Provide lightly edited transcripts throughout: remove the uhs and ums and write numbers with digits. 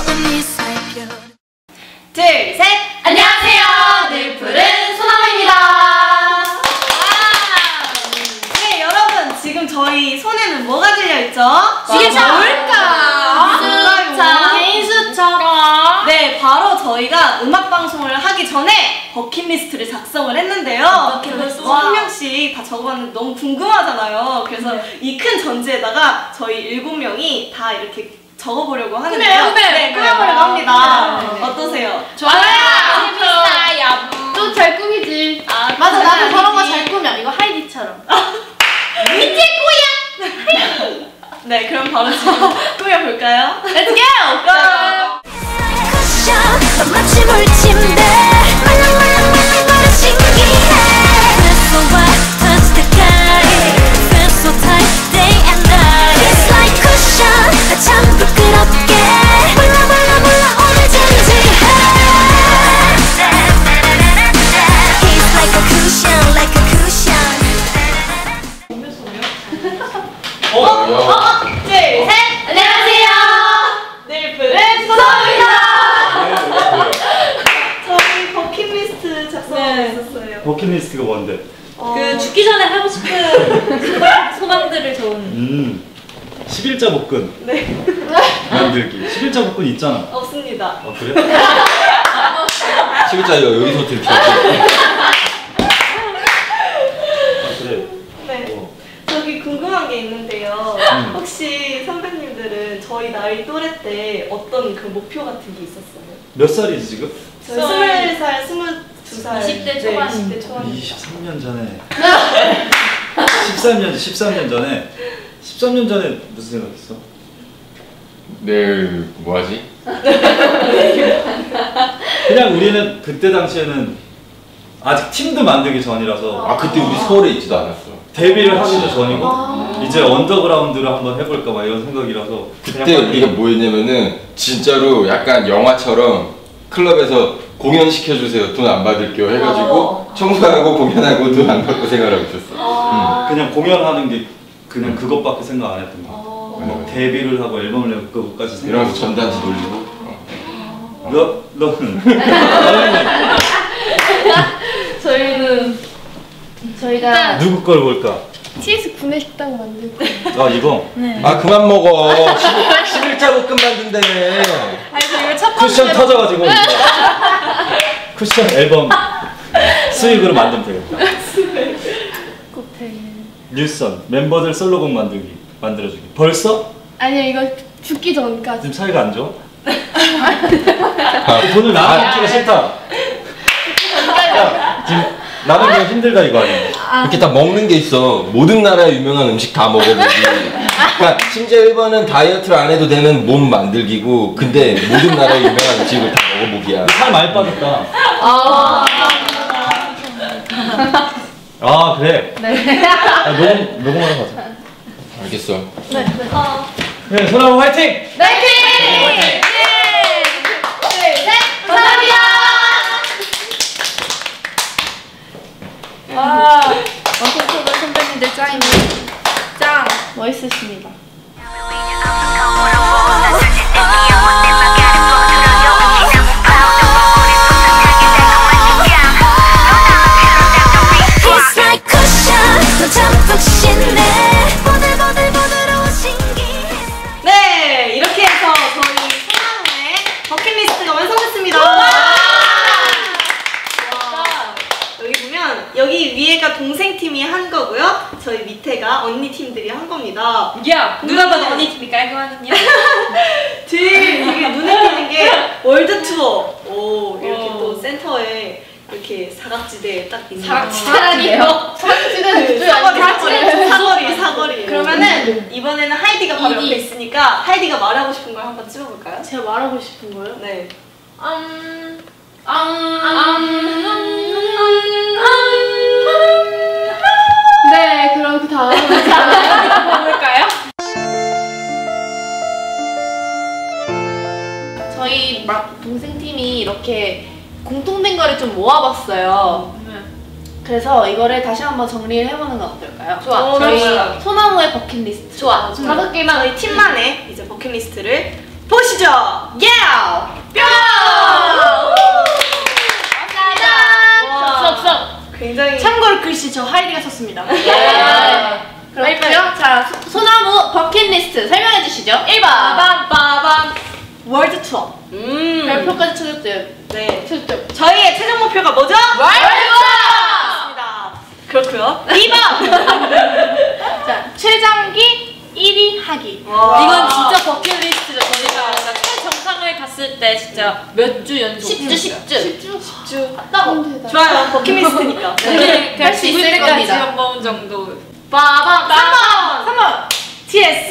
둘, 셋! 안녕하세요! 늘푸른 소나무입니다! 네, 여러분, 지금 저희 손에는 뭐가 들려있죠? 이게 뭘까? 개인 수첩! 네, 바로 저희가 음악방송을 하기 전에 버킷리스트를 작성을 했는데요. 한 명씩 다 적어봤는데 너무 궁금하잖아요. 그래서 이 큰 전지에다가 저희 7명이 다 이렇게 적어보려고 하는데요. 네, 꾸며보려고 합니다. 어떠세요? 좋아요! 재밌어요! 또 잘 꾸미지. 맞아, 나도 저런 거 잘 꾸며. 이거 하이디처럼. 밑에 꼬야! 네, 그럼 바로 지금 꾸며볼까요? Let's go! go! 마치 물침대 말랑말랑말랑거려 신기해 That's so why touch the sky Feel so tight day and night It's like cushion 참 부끄럽게 몰라 몰라 몰라 오늘 진지해 It's like a cushion like a cushion 둘, 셋! 안녕하세요! 늘푸른 소나무입니다! 저희 버킷리스트 작성하고 있었어요. 버킷리스트가 뭔데? 그 죽기 전에 하고 싶은 소망들을 적은 11자 복근 네. 만들기. 11자 복근 있잖아. 없습니다. 그래? 11자요 여기서 들켜. 그래. 네. 저기 궁금한 게 있는데요. 혹시 선배님들은 저희 나이 또래 때 어떤 그 목표 같은 게 있었어요? 몇 살이지 지금? 저희 20살, 22살. 20대 초반. 20대 초반. 23년 전에 13년 전에 13년 전에 무슨 생각했어? 내일 뭐하지? 그냥 우리는 그때 당시에는 아직 팀도 만들기 전이라서 아 그때 우리 서울에 있지도 않았어. 데뷔를 하기도 전이고 이제 언더그라운드를 한번 해볼까 막 이런 생각이라서 그때 우리가 뭐였냐면은 진짜로 약간 영화처럼 클럽에서 공연 시켜주세요 돈 안 받을게요 해가지고 청소하고 공연하고 돈 안 받고 생활하고 있었어. 그냥 공연하는 게 그냥 그것밖에 생각 안 했던 거야. 막 데뷔를 하고 앨범을 내고 그것까지 생각. 이러면서 전단지 돌리고. 너는? 저희가 누구 걸 볼까? TS 구내식당 만들고. 이거? 아 그만 먹어. 11자 볶음 만든다며. 아니, 저 이거 첫 쿠션 번째로. 터져가지고 쿠션 앨범 수익으로 만들면 되겠다. 뉴선 멤버들 솔로곡 만들어주기. 벌써? 아니요, 이거 죽기 전까지. 지금 사이가 안 좋아? 돈을 나눠 먹기가 싫다. 야, 지금 나는 그냥 힘들다 이거 아니야? 이렇게 다 먹는 게 있어. 모든 나라의 유명한 음식 다 먹어보기. 그러니까 심지어 1번은 다이어트를 안 해도 되는 몸 만들기고, 근데 모든 나라의 유명한 음식을 다 먹어보기야. 살 많이 빠졌다. 그래. 네. 녹음하러 가자. 알겠어. 네, 소나무 화이팅! 화이팅! 둘, 셋! 감사합니다! 원통토벌 선배님들 짱입니다. 짱! 멋있으십니다. It's like cushion 더 잠푹 씻네 보들보들보들하고 신기해 네, 이렇게 해서 저희 소나무의 버킷리스트가 완성됐습니다. 여기 보면 여기 위에가 동생 팀이 한 거고요. 저희 밑에가 언니 팀들이 한 겁니다. 야! 누가 봐도 언니 팀이 깔끔하거든요. 되게 눈에 띄는 게 월드 투어. 이렇게 또 센터에 이렇게 사각지대에 딱 있는. 사각지대라니요? 사각지대는 사거리. 그러면은 이번에는 하이디가 바로 옆에 있으니까 하이디가 말하고 싶은 걸 한번 찍어볼까요? 제가 말하고 싶은 거요? 네. 네, 그럼 그 다음에 볼까요? 저희 동생팀이 이렇게 공통된 거를 좀 모아봤어요. 그래서 이거를 다시 한번 정리를 해보는 건 어떨까요? 좋아. 저희 좋아. 소나무의 버킷리스트. 좋아. 5개만 저희 팀만의 이제 버킷리스트를 보시죠. 예! 보여주신 저 하이리가 쳤습니다. 그렇고요. 자, 소나무 버킷리스트 설명해 주시죠. 1번. 빠밤 월드 투어. 별표까지 쳐줬대요. 네. 쳐줬죠. 저희의 최종 목표가 뭐죠? 월드 그렇고요. 2번. 자, 최장기 1위 하기. 이건 진짜 버킷리스트죠. 저희가 최정상을 갔을 때 진짜 몇 주 연속 10주 갔다고. 좋아요. 버킷리스트니까. 네. 할수 있을 때까지 겁니다. 한 번 정도. 빠밤 3번. TS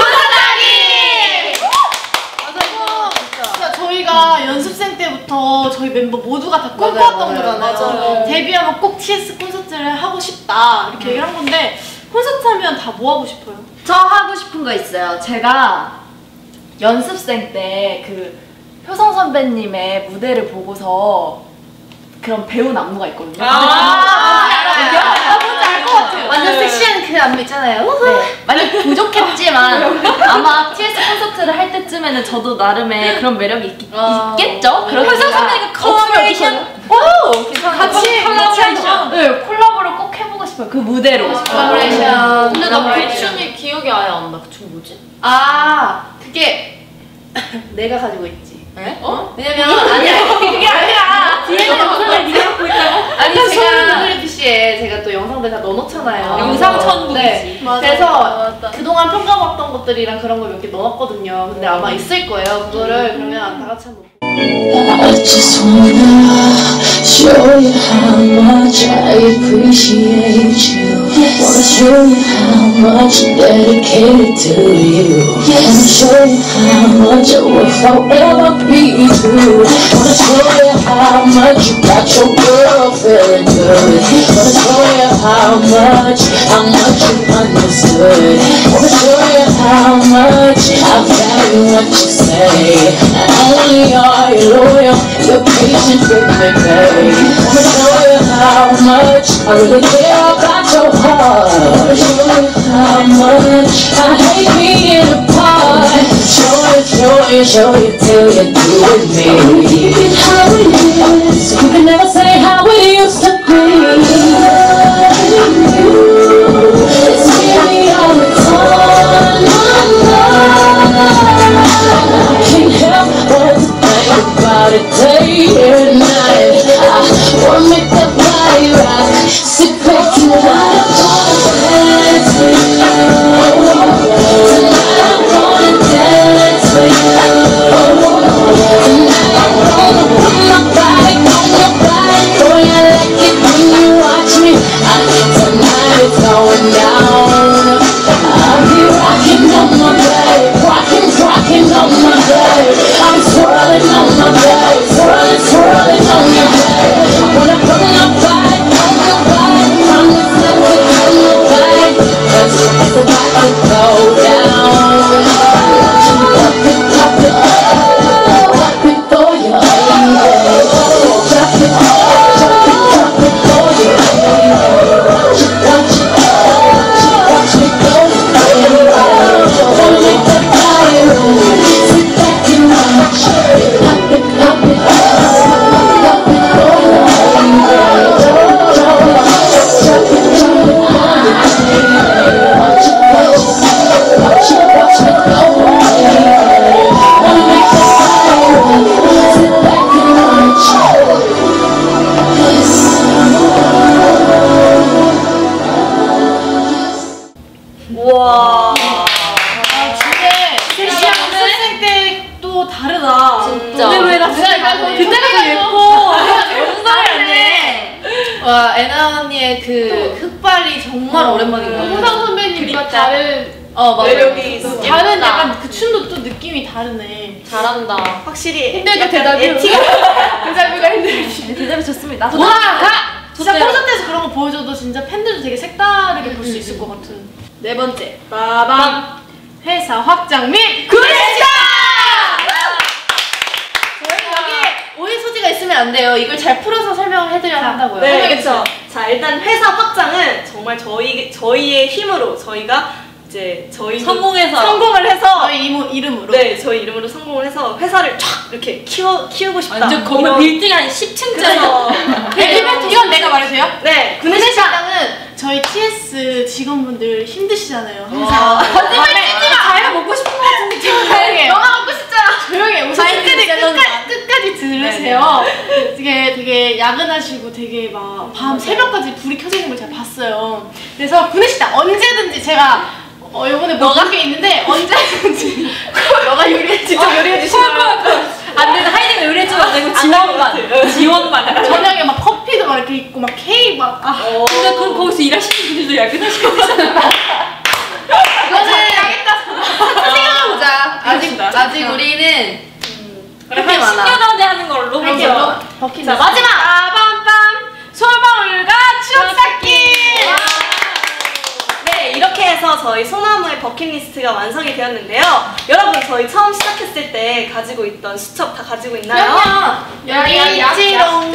콘서트 맞아요. 진짜 저희가 연습생 때부터 저희 멤버 모두가 다 맞아요, 꿈꿔왔던 맞아요. 거잖아요. 맞아요. 데뷔하면 꼭 TS 콘서트를 하고 싶다 이렇게 얘기를 한 건데 콘서트 하면 다 뭐 하고 싶어요? 저 하고 싶은 거 있어요. 제가 연습생 때 그 효성 선배님의 무대를 보고서 그런 배운 안무가 있거든요. 뭔지 알 것 같아요. 완전 섹시한 그 안무 있잖아요. 네. 많이 부족했지만 아마 TS 콘서트를 할 때쯤에는 저도 나름의 그런 매력이 있겠죠? 그렇게 효성 선배님과 콜라보레이션 같이 콜라보레이션. 네, 콜라보를 꼭 해보고 싶어요. 그 무대로. 콜라보레이션. 근데 나 그 춤이 기억이 아예 안 나. 그 춤 뭐지? 아, 그게 내가 가지고 있지. 네? 왜냐면 아니야 그게 아니라 뒤에는 영상을 네가 갖고 있다고? 아니 제가 WPC에 제가 또 영상들 다 넣어놓잖아요. 영상 천국이지. 네. 그래서 그동안 평가받던 것들이랑 그런 걸 몇 개 넣어놨거든요. 근데 아마 있을 거예요. 그거를 그러면 다 같이 한번. I just wanna show you how much I appreciate you. Wanna show you how much I'm dedicated to you. Wanna show you how much I will forever be true. Wanna show you how much you got your girl feeling good. Wanna show you how much you understood. Wanna show you how much I value what you say. Not only are you loyal, you're patient with me, baby. Wanna show you how much I really care about your heart. Wanna show you how much I hate being apart. Show you till you do with me. Keep it how it is. You can never say how it used to be. It's really all the time. I can't help but to think about it day and night. I wanna make that body rock. Sit back and I wanna dance with you. Tonight I wanna dance with you. Tonight I wanna put my body on your body. Boy, I like it when you watch me. Tonight it's going down. I'll be rocking on my bed, rocking on my bed. I'm swirling on my bed, swirling on your bed. I wanna put my body on your body. Promise not to on your body. That's about to go down. Drop it for you, baby. Drop it for you, baby. Watch me go, baby. Wanna make that body roll. Sit back and watch. Pop it for you, Watch me go, baby. Wanna make that body roll. Sit back and watch. 우와. 섹시한 연습생 때 또 다르다. 진짜. 근데 왜 나 그때가 더 예뻐. 무슨 소리 안 해. 와, 애나 언니의 그 흑발이 정말 오랜만인 것 같아요. 홍상 선배님과 다른 맞아. 매력이 있어. 다른 약간 그 춤도 또 느낌이 다르네. 잘한다. 확실히 힘들게 대답이 대답이가 힘들지. 대답이 좋습니다. 와, 가! 진짜 좋대요. 콘서트에서 그런 거 보여줘도 진짜 팬들도 되게 색다르게 볼 수 있을 것 같은. 네 번째. 빠밤! 회사 확장 및 구매시장! 저희 여기 오해 소지가 있으면 안 돼요. 이걸 잘 풀어서 설명을 해드려야 한다고요. 네, 그렇죠. 자, 일단 회사 확장은 정말 저희의 힘으로 저희가 이제 저희 성공을 해서 저희 이름으로. 네, 저희 이름으로 성공을 해서 회사를 쫙 이렇게 키우고 싶다. 완전 건물 빌딩 한 10층짜리. 이건 내가 말해도 돼요? 네, 구내식당은 저희 TS 직원분들 힘드시잖아요. 항상. 거짓말 치지 마! 자기가 먹고 싶은 거 같은데 조용히. 너가 먹고 싶잖아. 조용히. 우선 끝까지 들으세요. 되게 야근하시고 되게 막 밤 새벽까지 불이 켜져 있는 걸 제가 봤어요. 그래서 구내식당 언제든지 제가 요번에 먹은 게 있는데 언제든지 너가 요리해 직접 요리해 주시면 안 되는 하이딩 요리해주면 안 되고 지원만. 저녁에 막 커피도 막 이렇게 있고 막 케이크 막 근데 그럼 거기서 일하시는 분들도 야근하시고 있잖아. 이거는 생각해보자. 아직 우리는 한 10년 안에 하는 걸로. 버킷. 자, 마지막! 빠밤빰! 솔방울과 추억 쌓기! 네, 이렇게 해서 저희 소나무의 버킷리스트가 완성이 되었는데요. 여러분, 저희 처음 시작했을 때 가지고 있던 수첩 다 가지고 있나요? 여기 있지롱.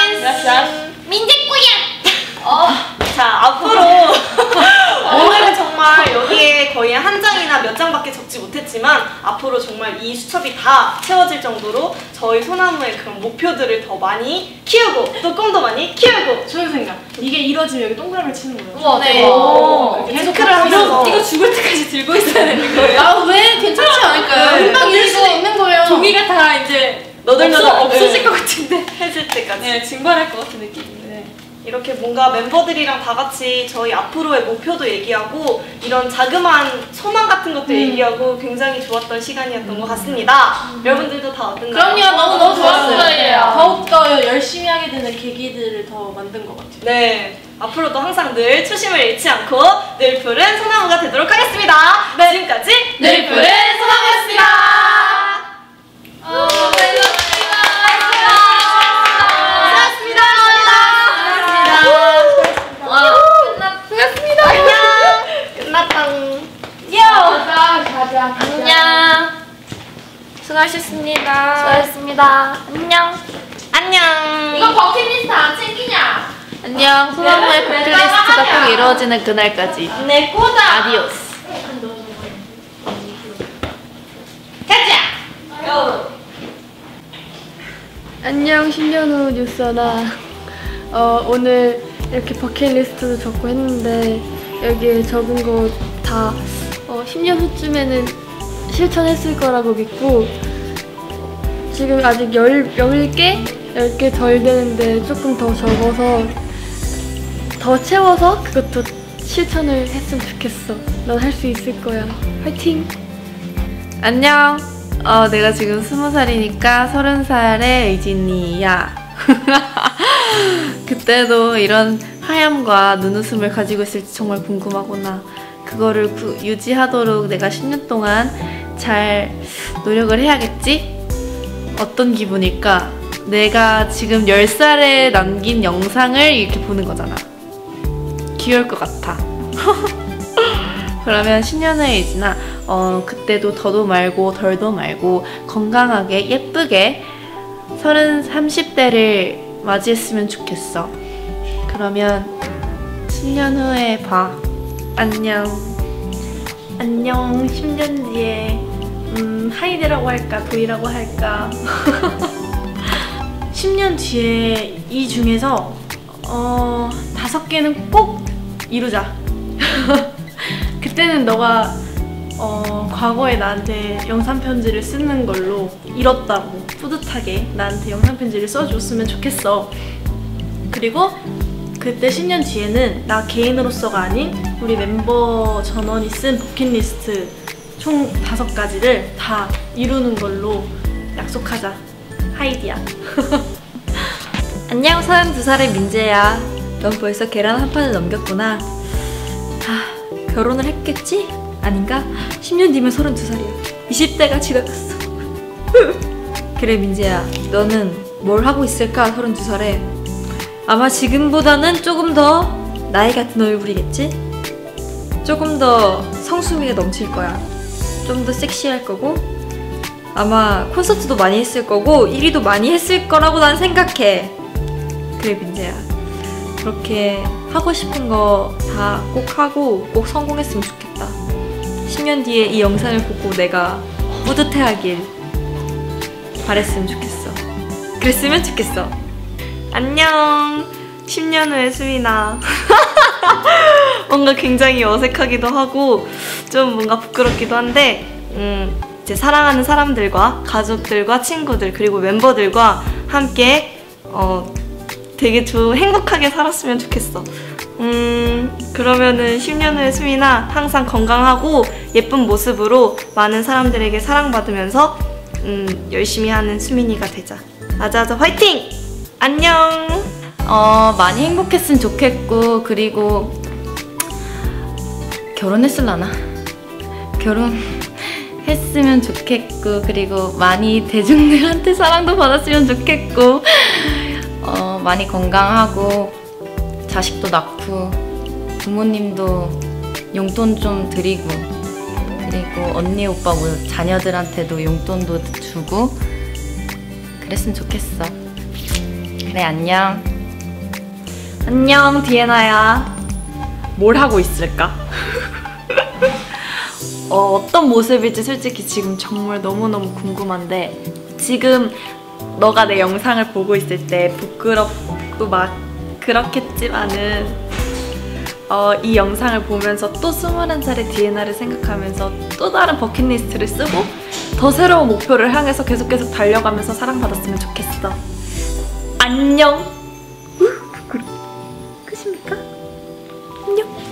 자, 앞으로 오늘은 정말 여기에 거의 한 장이나 몇 장밖에 적지 못했지만 앞으로 정말 이 수첩이 다 채워질 정도로 저희 소나무의 그런 목표들을 더 많이 키우고 또 꿈도 많이 키우고. 좋은 생각. 이게 이루어지면 여기 동그라미를 치는 거예요. 우와, 네. 대박. 계속 체크를 하면서 이거 죽을 때까지 들고 있어야 되는 거예요. 아, 왜? 괜찮지 않을까요? 금방 이룰 수 있는 거예요. 종이가 다 이제 너덜너덜 없어질 것 같은데. 해질 때까지. 네, 증발할 것 같은 느낌인데. 이렇게 뭔가 멤버들이랑 다 같이 저희 앞으로의 목표도 얘기하고 이런 자그마한 소망 같은 것도 얘기하고 굉장히 좋았던 시간이었던 것 같습니다. 여러분들도 다 어떤가요? 그럼요. 너무 좋았어요. 좋았어요. 더욱더 열심히 하게 되는 계기들을 더 만든 것 같아요. 네, 앞으로도 항상 늘 초심을 잃지 않고 늘 푸른 소나무가 되도록 하겠습니다. 지금까지 늘 푸른 소나무였습니다. 안녕. 수고하셨습니다. 수고하셨습니다. 안녕. 안녕. 이거 버킷리스트 안 챙기냐? 안녕. 소나무의 버킷리스트가 꼭 이루어지는 그날까지. 내 꼬다. 아디오스. 가자. 안녕 10년 후 뉴스나 오늘 이렇게 버킷리스트도 적고 했는데 여기에 적은 거 다 10년 후쯤에는 실천했을 거라고 믿고 지금 아직 10개 덜 되는데 조금 더 적어서 더 채워서 그것도 실천을 했으면 좋겠어. 넌 할 수 있을 거야. 화이팅! 안녕. 내가 지금 20살이니까 30살의 의진이야. 그때도 이런 하얀과 눈웃음을 가지고 있을지 정말 궁금하구나. 그거를 유지하도록 내가 10년 동안 잘 노력을 해야겠지? 어떤 기분일까? 내가 지금 10살에 남긴 영상을 이렇게 보는 거잖아. 귀여울 것 같아. 그러면 10년 후에 이지나 그때도 더도 말고 덜도 말고 건강하게 예쁘게 30대를 맞이했으면 좋겠어. 그러면 10년 후에 봐. 안녕. 안녕. 10년 뒤에 하이드라고 할까 도이라고 할까. 10년 뒤에 이 중에서 5개는 꼭 이루자. 그때는 너가 과거에 나한테 영상 편지를 쓰는 걸로 이뤘다고 뿌듯하게 나한테 영상 편지를 써줬으면 좋겠어. 그리고 그때 10년 뒤에는 나 개인으로서가 아닌 우리 멤버 전원이 쓴 버킷리스트 총 5가지를 다 이루는 걸로 약속하자. 하이디야. 안녕. 32살의 민재야. 넌 벌써 계란 한 판을 넘겼구나. 결혼을 했겠지? 아닌가? 10년 뒤면 32살이야. 20대가 지나갔어. 그래 민재야, 너는 뭘 하고 있을까? 32살에 아마 지금보다는 조금 더 나이 같은 얼굴이겠지? 조금 더 성수미가 넘칠 거야. 좀 더 섹시할 거고 아마 콘서트도 많이 했을 거고 1위도 많이 했을 거라고 난 생각해. 그래 민재야, 그렇게 하고 싶은 거 다 꼭 하고 꼭 성공했으면 좋겠다. 10년 뒤에 이 영상을 보고 내가 뿌듯해하길 바랬으면 좋겠어. 그랬으면 좋겠어. 안녕. 10년 후의 수민아. 뭔가 굉장히 어색하기도 하고 좀 뭔가 부끄럽기도 한데 이제 사랑하는 사람들과 가족들과 친구들 그리고 멤버들과 함께 되게 행복하게 살았으면 좋겠어. 그러면은 10년 후의 수민아 항상 건강하고 예쁜 모습으로 많은 사람들에게 사랑받으면서 열심히 하는 수민이가 되자. 아자아자 화이팅! 안녕! 많이 행복했으면 좋겠고 그리고 결혼했을라나? 결혼했으면 좋겠고 그리고 많이 대중들한테 사랑도 받았으면 좋겠고 많이 건강하고 자식도 낳고 부모님도 용돈 좀 드리고 그리고 언니 오빠 뭐 자녀들한테도 용돈도 주고 그랬으면 좋겠어. 그래 안녕. 안녕 디에나야. 뭘 하고 있을까? 어떤 모습일지 솔직히 지금 정말 너무너무 궁금한데 지금 너가 내 영상을 보고 있을 때 부끄럽고 막 그렇겠지만은 이 영상을 보면서 또 21살의 디에나를 생각하면서 또 다른 버킷리스트를 쓰고 더 새로운 목표를 향해서 계속 달려가면서 사랑받았으면 좋겠어. 안녕. 끝입니까? 안녕.